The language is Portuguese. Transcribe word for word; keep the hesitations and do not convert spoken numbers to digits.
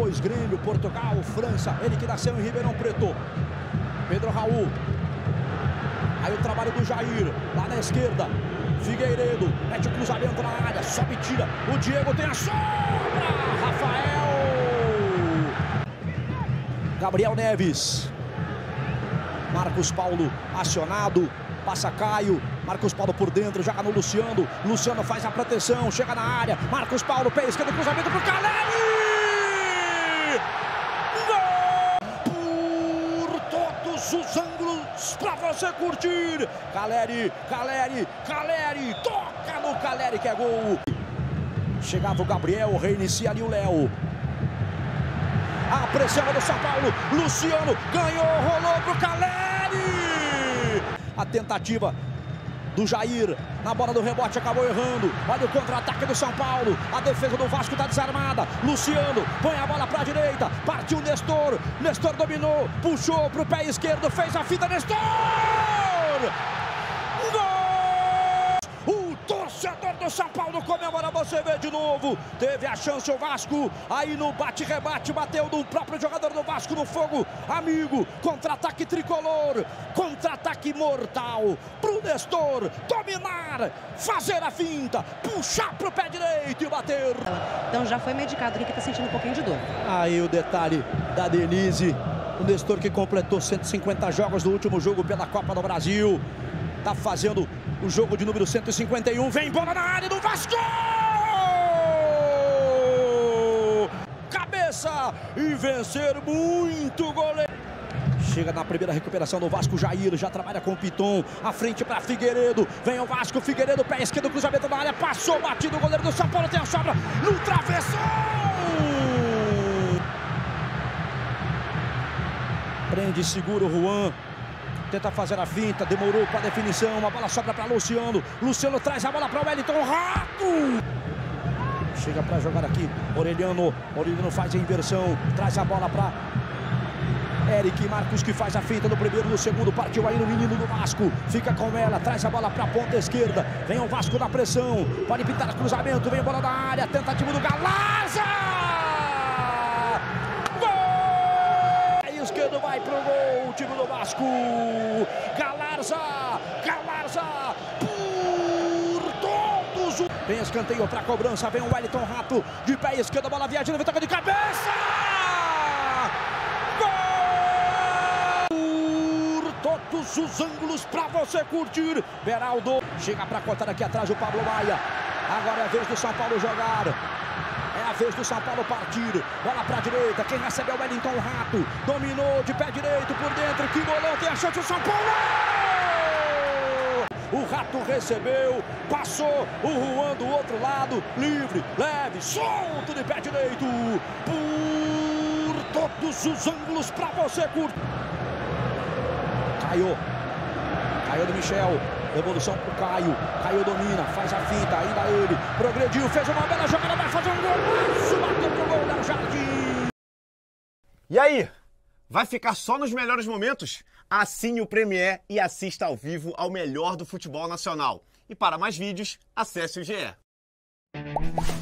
depois Grêmio, Portugal, França, ele que nasceu em Ribeirão Preto. Pedro Raul. Aí o trabalho do Jair, lá na esquerda. Figueiredo, mete o cruzamento na área, sobe e tira. O Diego tem a sobra. Rafael. Gabriel Neves. Marcos Paulo acionado. Passa Caio. Marcos Paulo por dentro, joga no Luciano. Luciano faz a proteção, chega na área. Marcos Paulo, pé esquerdo, cruzamento pro Caleri. Gol! Por todos os ângulos pra você curtir. Caleri, Caleri, Caleri. Toca no Caleri que é gol. Chegava o Gabriel, reinicia ali o Léo. A pressão do São Paulo. Luciano ganhou, rolou pro Caleri. A tentativa do Jair, na bola do rebote, acabou errando. Olha o contra-ataque do São Paulo. A defesa do Vasco está desarmada. Luciano põe a bola para a direita. Partiu Nestor. Nestor dominou. Puxou para o pé esquerdo. Fez a fita. Nestor! Gol! O torcedor do São Paulo comemora. Você vê de novo. Teve a chance o Vasco. Aí no bate-rebate bateu do próprio jogador do Vasco no fogo. Amigo. Contra-ataque tricolor. Contra-ataque mortal. Pro Nestor dominar. Fazer a finta. Puxar pro pé direito e bater. Então já foi medicado. O que tá sentindo um pouquinho de dor. Aí o detalhe da Denise. O Nestor que completou cento e cinquenta jogos no último jogo pela Copa do Brasil. Tá fazendo o jogo de número cento e cinquenta e um. Vem bola na área do Vasco! Cabeça e vencer muito goleiro. Chega na primeira recuperação do Vasco, Jair já trabalha com o Piton. À frente para Figueiredo. Vem o Vasco, Figueiredo, pé esquerdo, cruzamento na área. Passou, batido, o goleiro do São Paulo tem a sobra no travessão. Prende, segura o Juan. Tenta fazer a finta, demorou para a definição. A bola sobra para Luciano. Luciano traz a bola para o Wellington. Rato! Chega para jogar aqui. Orelhano. Orelhano faz a inversão. Traz a bola para Eric Marcos, que faz a finta no primeiro, no segundo. Partiu aí no menino do Vasco. Fica com ela. Traz a bola para a ponta esquerda. Vem o Vasco na pressão. Pode pintar cruzamento. Vem a bola da área. Tentativa do Galarza. Esquerdo vai pro gol, o time do Vasco. Galarza, Galarza, por todos. Vem escanteio para cobrança, vem o Wellington Rato, de pé esquerdo, a bola viajando, vem toca de cabeça. Gol! Por todos os ângulos para você curtir. Beraldo chega para cortar aqui atrás o Pablo Maia. Agora é a vez do São Paulo jogar. É a vez do São Paulo partir. Bola para a direita. Quem recebe é o Wellington Rato. Dominou de pé direito por dentro. Que bolão, tem a chance o São Paulo! O Rato recebeu. Passou. O Juan do outro lado. Livre, leve, solto de pé direito. Por todos os ângulos para você curtir. Caiu. Caiu do Michel. Devolução pro Caio. Caio domina, faz a finta, ainda ele. Progrediu, fez uma bela jogada, vai fazer um golaço. Bateu pro gol, Léo Jardim. E aí? Vai ficar só nos melhores momentos? Assine o Premier e assista ao vivo ao melhor do futebol nacional. E para mais vídeos, acesse o G E.